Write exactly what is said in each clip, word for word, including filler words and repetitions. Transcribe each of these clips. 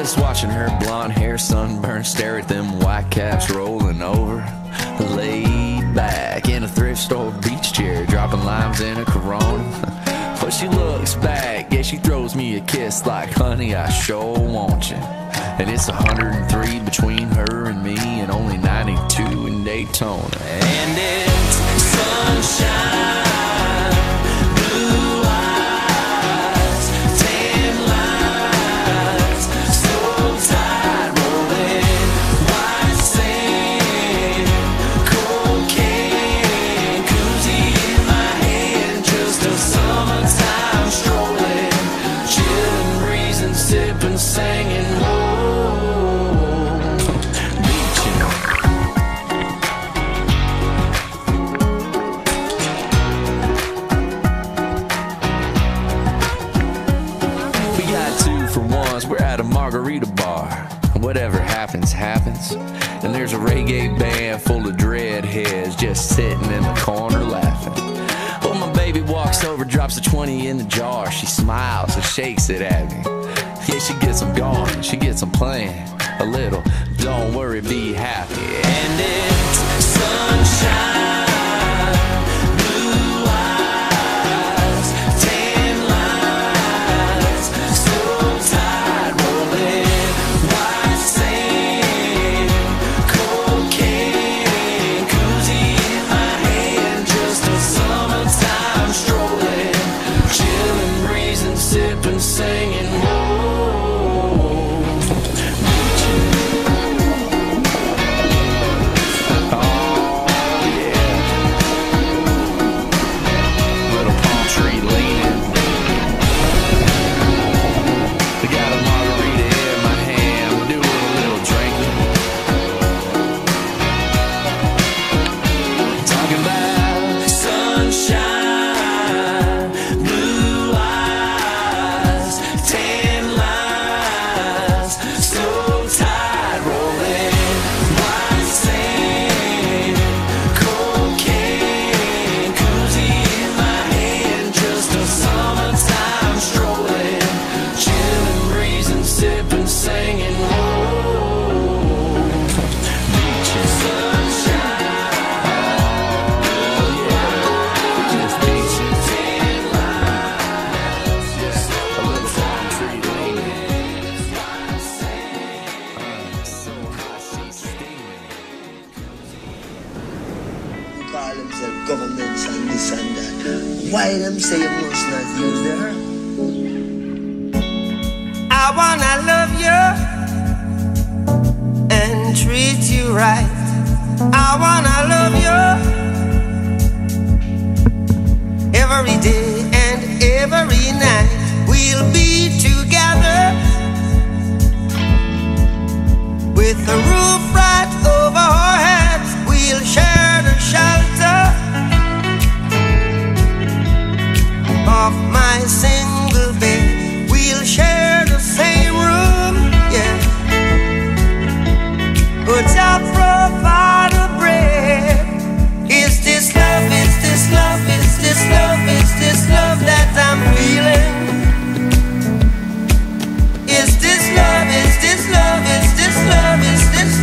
Just watching her blonde hair sunburn, stare at them white caps rolling over. Laid back in a thrift store beach chair, dropping limes in a Corona. But she looks back, yeah, she throws me a kiss like, honey, I sure want you. And it's one hundred three between her and me, and only ninety-two in Daytona. And it's sunshine, blue eyes, tan lines, so tight, rolling, white sand, cocaine, koozie in my hand, just a summertime strolling, chilling, breezing, sipping, singing, whoa. We're at a margarita bar. Whatever happens, happens. And there's a reggae band full of dreadheads just sitting in the corner laughing. Well, my baby walks over, drops a twenty in the jar. She smiles and shakes it at me. Yeah, she gets them going, she gets them playing a little. Don't worry, be happy. And it's sunshine. Governments and this and that. Why them say you must not use them? I wanna love you and treat you right. I wanna love you every day and every night. We'll be together with a roof right over our heads. We'll share the shelter of my single bed. We'll share the same room, yeah. But I'll provide a bread. Is this love, is this love, is this love, is this love that I'm feeling? Is this love, is this love, is this love, is this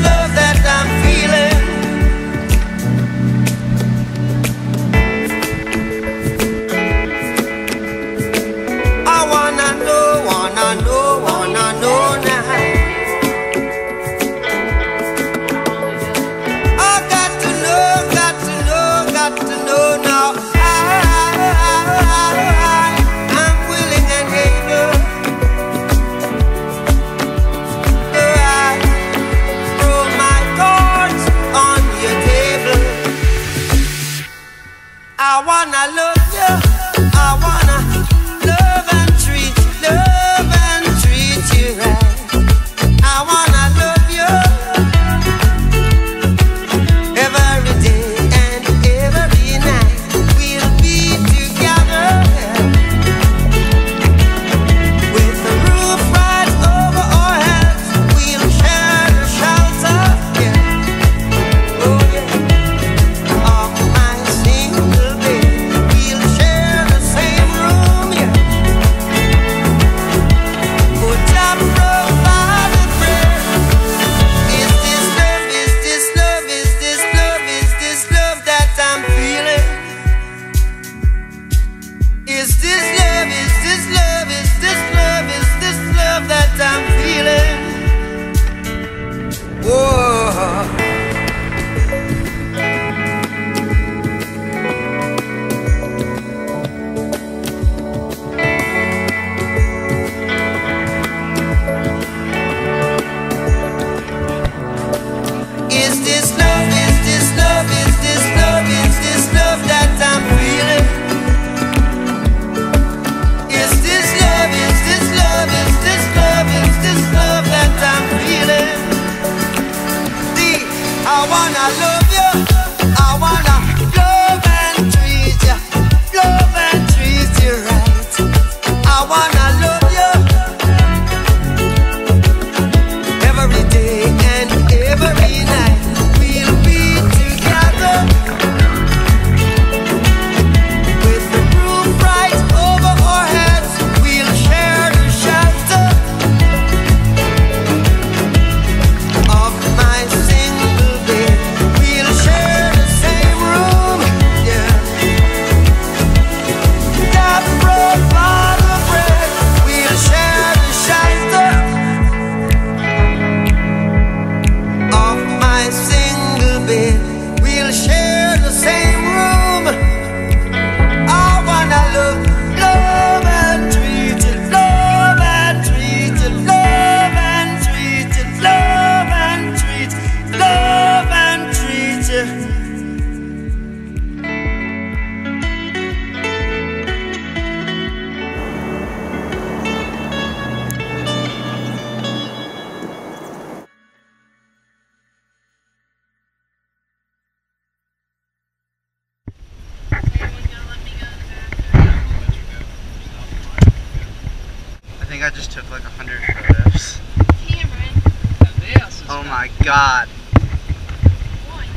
think I just took like a hundred photos. Cameron. Oh my god. What?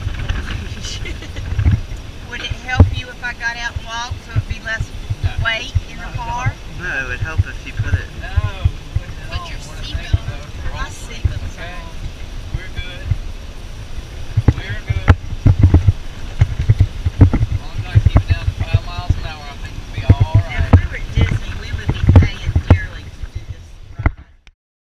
Would it help you if I got out and walked so it'd be less weight in the car? No, it would help if you put it